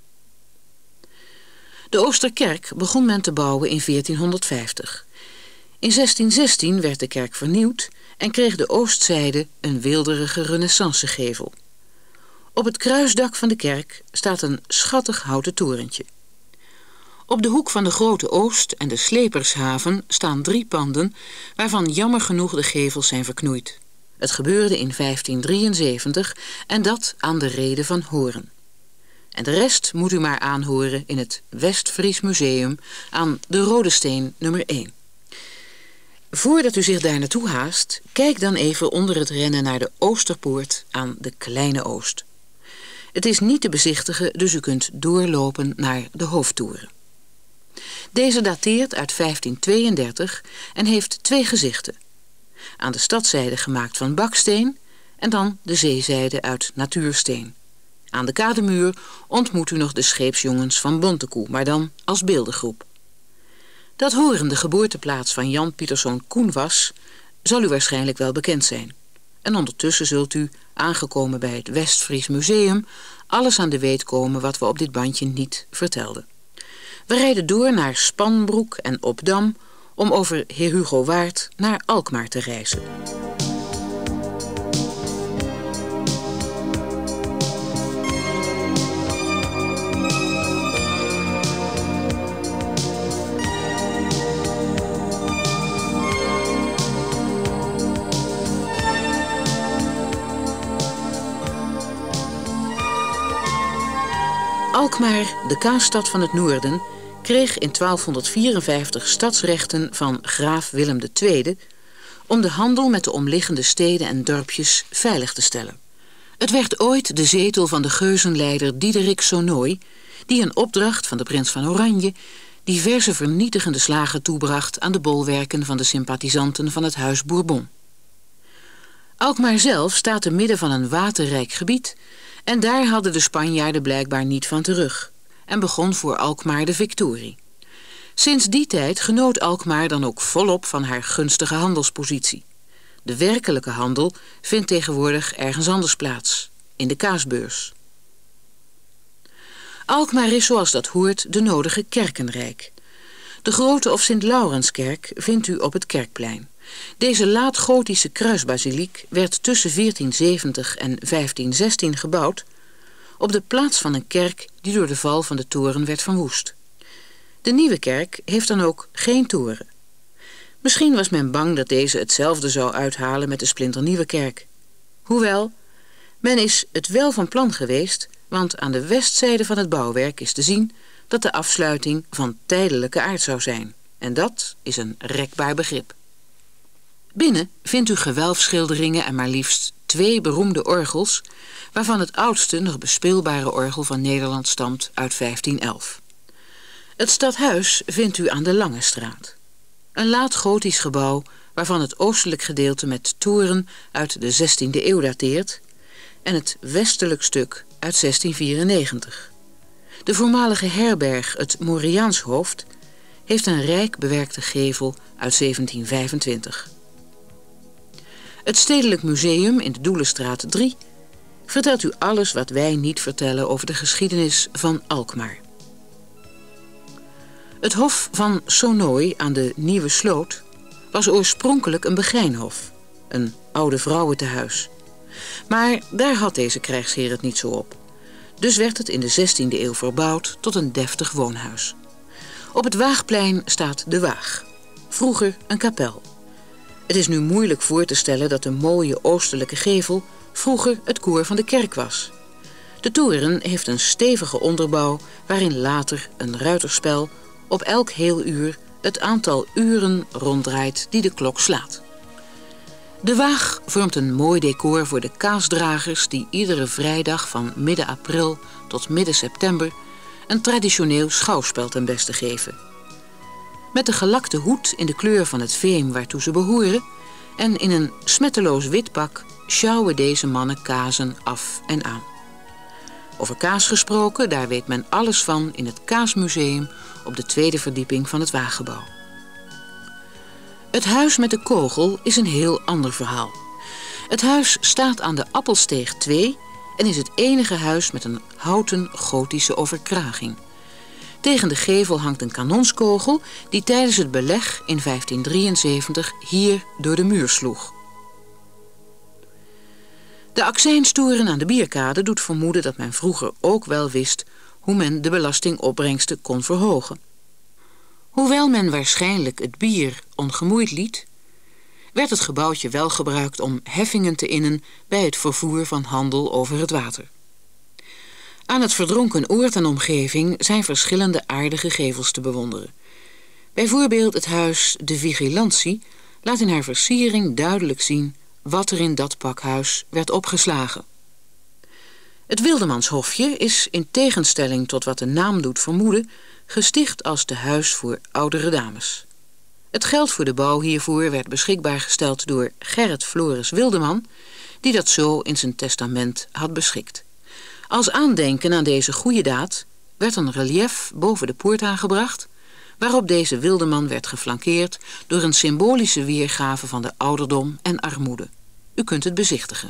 De Oosterkerk begon men te bouwen in veertienhonderdvijftig. In zestien zestien werd de kerk vernieuwd en kreeg de oostzijde een weelderige renaissancegevel. Op het kruisdak van de kerk staat een schattig houten torentje. Op de hoek van de Grote Oost en de Slepershaven staan drie panden waarvan jammer genoeg de gevels zijn verknoeid. Het gebeurde in vijftien drieënzeventig en dat aan de rede van Hoorn. En de rest moet u maar aanhoren in het West-Fries Museum aan de Rode Steen nummer één. Voordat u zich daar naartoe haast, kijk dan even onder het rennen naar de Oosterpoort aan de Kleine Oost. Het is niet te bezichtigen, dus u kunt doorlopen naar de hoofdtoren. Deze dateert uit vijftien tweeëndertig en heeft twee gezichten. Aan de stadzijde gemaakt van baksteen en dan de zeezijde uit natuursteen. Aan de kademuur ontmoet u nog de scheepsjongens van Bontekoe, maar dan als beeldengroep. Dat Hoorn de geboorteplaats van Jan Pieterszoon Koen was, zal u waarschijnlijk wel bekend zijn. En ondertussen zult u, aangekomen bij het West-Fries Museum, alles aan de weet komen wat we op dit bandje niet vertelden. We rijden door naar Spanbroek en Opdam om over Heer Hugo Waard naar Alkmaar te reizen. Alkmaar, de kaasstad van het noorden, kreeg in twaalfhonderdvierenvijftig stadsrechten van graaf Willem de Tweede om de handel met de omliggende steden en dorpjes veilig te stellen. Het werd ooit de zetel van de geuzenleider Diederik Sonoy, die een opdracht van de prins van Oranje diverse vernietigende slagen toebracht aan de bolwerken van de sympathisanten van het huis Bourbon. Alkmaar zelf staat te midden van een waterrijk gebied en daar hadden de Spanjaarden blijkbaar niet van terug en begon voor Alkmaar de victorie. Sinds die tijd genoot Alkmaar dan ook volop van haar gunstige handelspositie. De werkelijke handel vindt tegenwoordig ergens anders plaats, in de kaasbeurs. Alkmaar is zoals dat hoort de nodige kerkenrijk. De Grote of Sint-Laurenskerk vindt u op het Kerkplein. Deze laat-gotische kruisbasiliek werd tussen veertien zeventig en vijftien zestien gebouwd op de plaats van een kerk die door de val van de toren werd verwoest. De nieuwe kerk heeft dan ook geen toren. Misschien was men bang dat deze hetzelfde zou uithalen met de splinternieuwe kerk. Hoewel, men is het wel van plan geweest, want aan de westzijde van het bouwwerk is te zien dat de afsluiting van tijdelijke aard zou zijn. En dat is een rekbaar begrip. Binnen vindt u gewelfschilderingen en maar liefst twee beroemde orgels, waarvan het oudste nog bespeelbare orgel van Nederland stamt uit vijftien elf. Het stadhuis vindt u aan de Lange Straat. Een laat-gotisch gebouw waarvan het oostelijk gedeelte met toren uit de zestiende eeuw dateert en het westelijk stuk uit zestien vierennegentig. De voormalige herberg, het Moriaanshoofd, heeft een rijk bewerkte gevel uit zeventien vijfentwintig. Het Stedelijk Museum in de Doelenstraat drie vertelt u alles wat wij niet vertellen over de geschiedenis van Alkmaar. Het hof van Sonoy aan de Nieuwe Sloot was oorspronkelijk een begijnhof, een oude vrouwentehuis. Maar daar had deze krijgsheer het niet zo op. Dus werd het in de zestiende eeuw verbouwd tot een deftig woonhuis. Op het Waagplein staat de Waag, vroeger een kapel. Het is nu moeilijk voor te stellen dat de mooie oostelijke gevel vroeger het koor van de kerk was. De toren heeft een stevige onderbouw waarin later een ruiterspel op elk heel uur het aantal uren ronddraait die de klok slaat. De Waag vormt een mooi decor voor de kaasdragers die iedere vrijdag van midden april tot midden september een traditioneel schouwspel ten beste geven. Met de gelakte hoed in de kleur van het veem waartoe ze behoren en in een smetteloos wit pak sjouwen deze mannen kazen af en aan. Over kaas gesproken, daar weet men alles van in het Kaasmuseum op de tweede verdieping van het Waaggebouw. Het huis met de kogel is een heel ander verhaal. Het huis staat aan de Appelsteeg twee en is het enige huis met een houten gotische overkraging. Tegen de gevel hangt een kanonskogel die tijdens het beleg in vijftien drieënzeventig hier door de muur sloeg. De accijnstoren aan de Bierkade doet vermoeden dat men vroeger ook wel wist hoe men de belastingopbrengsten kon verhogen. Hoewel men waarschijnlijk het bier ongemoeid liet, werd het gebouwtje wel gebruikt om heffingen te innen bij het vervoer van handel over het water. Aan het verdronken oord en omgeving zijn verschillende aardige gevels te bewonderen. Bijvoorbeeld het huis De Vigilantie laat in haar versiering duidelijk zien wat er in dat pakhuis werd opgeslagen. Het Wildemanshofje is, in tegenstelling tot wat de naam doet vermoeden, gesticht als tehuis voor oudere dames. Het geld voor de bouw hiervoor werd beschikbaar gesteld door Gerrit Floris Wildeman, die dat zo in zijn testament had beschikt. Als aandenken aan deze goede daad werd een reliëf boven de poort aangebracht, waarop deze Wildeman werd geflankeerd door een symbolische weergave van de ouderdom en armoede. U kunt het bezichtigen.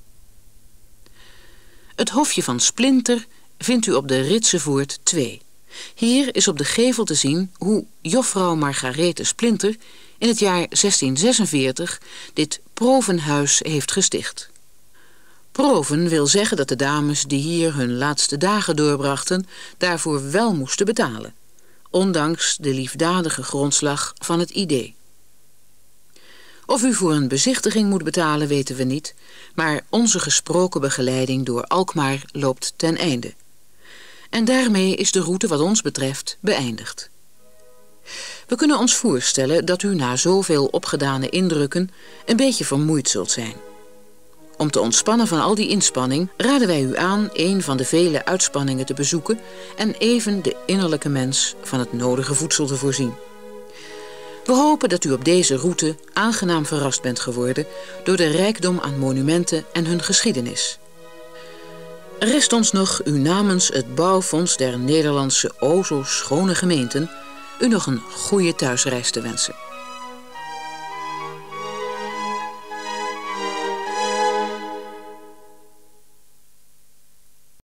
Het hofje van Splinter vindt u op de Ritsevoort twee. Hier is op de gevel te zien hoe joffrouw Margarethe Splinter in het jaar zestien zesenveertig dit Provenhuis heeft gesticht. Proven wil zeggen dat de dames die hier hun laatste dagen doorbrachten daarvoor wel moesten betalen, ondanks de liefdadige grondslag van het idee. Of u voor een bezichtiging moet betalen weten we niet, maar onze gesproken begeleiding door Alkmaar loopt ten einde. En daarmee is de route wat ons betreft beëindigd. We kunnen ons voorstellen dat u na zoveel opgedane indrukken een beetje vermoeid zult zijn. Om te ontspannen van al die inspanning raden wij u aan een van de vele uitspanningen te bezoeken en even de innerlijke mens van het nodige voedsel te voorzien. We hopen dat u op deze route aangenaam verrast bent geworden door de rijkdom aan monumenten en hun geschiedenis. Rest ons nog u namens het Bouwfonds der Nederlandse o zo schone gemeenten u nog een goede thuisreis te wensen.